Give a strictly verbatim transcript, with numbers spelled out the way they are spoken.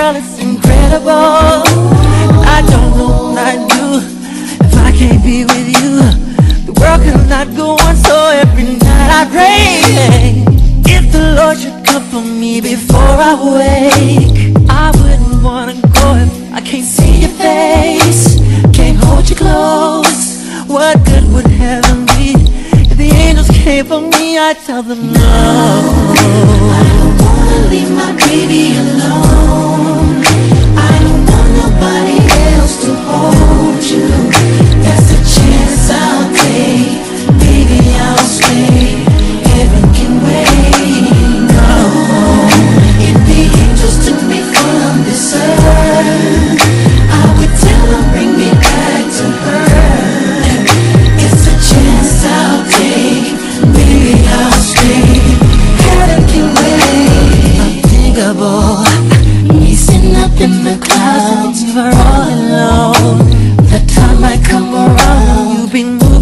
girl, it's incredible. I don't know what I'd do if I can't be with you. The world could not go on, so every night I pray. If the Lord should come for me before I wake, I wouldn't wanna go if I can't see your face, can't hold you close. What good would heaven be if the angels came for me? I tell them no. I don't wanna leave my baby alone. I don't want nobody else to hold you. That's a chance I'll take. Baby, I'll stay. Heaven can wait. No, if the angels took me from this earth, I would tell them bring me back to her. It's a chance I'll take. Baby, I'll stay. Heaven can wait. Unthinkable, me sitting up in the clouds, never all alone. The time might come around, you've been moving